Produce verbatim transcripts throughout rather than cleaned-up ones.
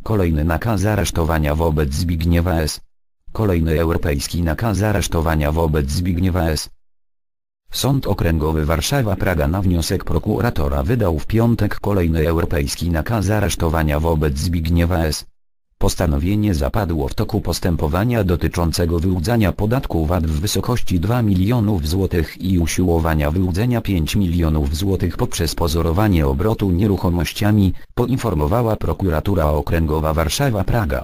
Kolejny nakaz aresztowania wobec Zbigniewa S. Kolejny europejski nakaz aresztowania wobec Zbigniewa S. Sąd Okręgowy Warszawa-Praga na wniosek prokuratora wydał w piątek kolejny europejski nakaz aresztowania wobec Zbigniewa S. Postanowienie zapadło w toku postępowania dotyczącego wyłudzania podatku V A T w wysokości dwóch milionów złotych i usiłowania wyłudzenia pięciu milionów złotych poprzez pozorowanie obrotu nieruchomościami, poinformowała prokuratura okręgowa Warszawa-Praga.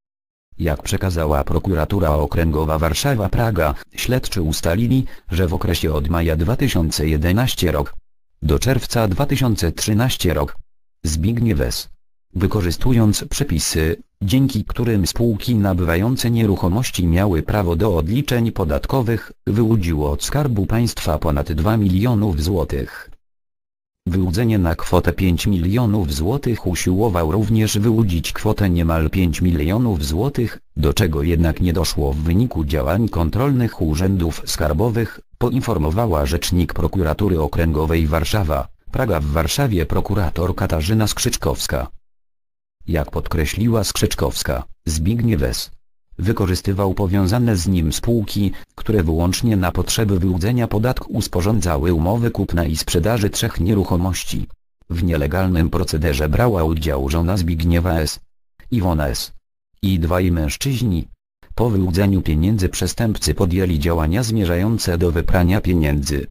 Jak przekazała prokuratura okręgowa Warszawa-Praga, śledczy ustalili, że w okresie od maja dwa tysiące jedenastego rok do czerwca dwa tysiące trzynastego rok Zbigniew S., wykorzystując przepisy, dzięki którym spółki nabywające nieruchomości miały prawo do odliczeń podatkowych, wyłudziło od Skarbu Państwa ponad dwa milionów złotych. Wyłudzenie na kwotę pięciu milionów złotych usiłował również wyłudzić kwotę niemal pięciu milionów złotych, do czego jednak nie doszło w wyniku działań kontrolnych urzędów skarbowych, poinformowała rzecznik prokuratury okręgowej Warszawa-Praga w Warszawie prokurator Katarzyna Skrzyczkowska. Jak podkreśliła Skrzyczkowska, Zbigniew S. wykorzystywał powiązane z nim spółki, które wyłącznie na potrzeby wyłudzenia podatku sporządzały umowy kupna i sprzedaży trzech nieruchomości. W nielegalnym procederze brała udział żona Zbigniewa S., Iwona S. i dwaj mężczyźni. Po wyłudzeniu pieniędzy przestępcy podjęli działania zmierzające do wyprania pieniędzy.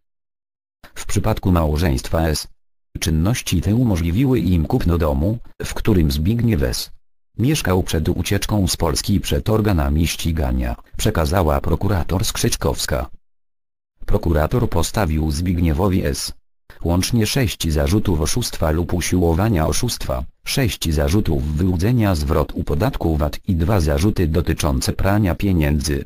W przypadku małżeństwa S. czynności te umożliwiły im kupno domu, w którym Zbigniew S. mieszkał przed ucieczką z Polski przed organami ścigania, przekazała prokurator Skrzyczkowska. Prokurator postawił Zbigniewowi S. łącznie sześć zarzutów oszustwa lub usiłowania oszustwa, sześć zarzutów wyłudzenia zwrotu podatku V A T i dwa zarzuty dotyczące prania pieniędzy.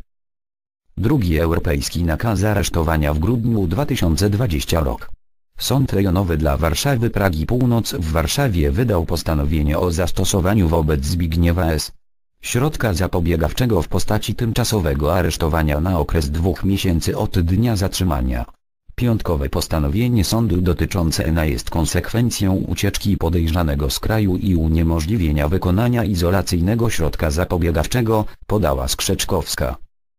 Drugi europejski nakaz aresztowania w grudniu dwa tysiące dwudziestego roku. Sąd Rejonowy dla Warszawy Pragi Północ w Warszawie wydał postanowienie o zastosowaniu wobec Zbigniewa S. środka zapobiegawczego w postaci tymczasowego aresztowania na okres dwóch miesięcy od dnia zatrzymania. Piątkowe postanowienie sądu dotyczące N A jest konsekwencją ucieczki podejrzanego z kraju i uniemożliwienia wykonania izolacyjnego środka zapobiegawczego, podała Skrzyczkowska.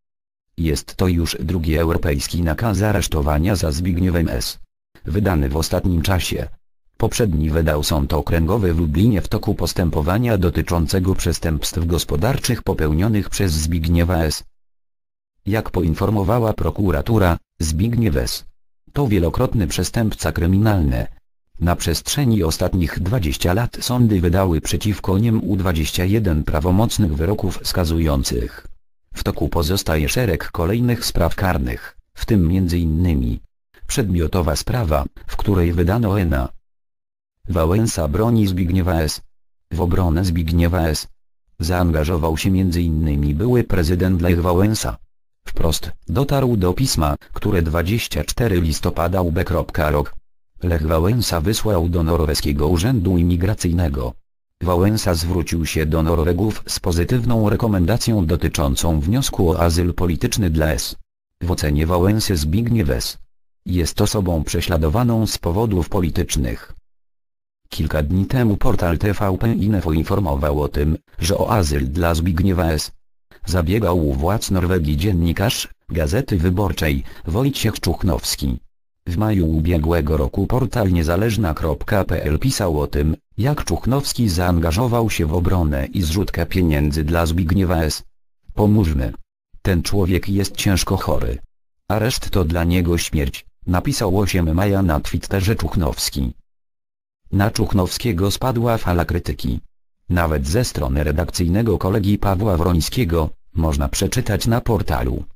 Jest to już drugi europejski nakaz aresztowania za Zbigniewem S., wydany w ostatnim czasie. Poprzedni wydał Sąd Okręgowy w Lublinie w toku postępowania dotyczącego przestępstw gospodarczych popełnionych przez Zbigniewa S. Jak poinformowała prokuratura, Zbigniew S. to wielokrotny przestępca kryminalny. Na przestrzeni ostatnich dwudziestu lat sądy wydały przeciwko niemu dwadzieścia jeden prawomocnych wyroków skazujących. W toku pozostaje szereg kolejnych spraw karnych, w tym między innymi przedmiotowa sprawa, w której wydano N A. Wałęsa broni Zbigniewa S. W obronę Zbigniewa S. zaangażował się między innymi były prezydent Lech Wałęsa. Wprost dotarł do pisma, które dwudziestego czwartego listopada U B rok. Lech Wałęsa wysłał do norweskiego urzędu imigracyjnego. Wałęsa zwrócił się do Norwegów z pozytywną rekomendacją dotyczącą wniosku o azyl polityczny dla S. W ocenie Wałęsy Zbigniew S. jest osobą prześladowaną z powodów politycznych. Kilka dni temu portal T V P Info informował o tym, że o azyl dla Zbigniewa S. zabiegał u władz Norwegii dziennikarz Gazety Wyborczej Wojciech Czuchnowski. W maju ubiegłego roku portal niezależna kropka p l pisał o tym, jak Czuchnowski zaangażował się w obronę i zrzutkę pieniędzy dla Zbigniewa S. Pomóżmy. Ten człowiek jest ciężko chory. Areszt to dla niego śmierć, napisał ósmego maja na Twitterze Czuchnowski. Na Czuchnowskiego spadła fala krytyki. Nawet ze strony redakcyjnego kolegi Pawła Wrońskiego, można przeczytać na portalu.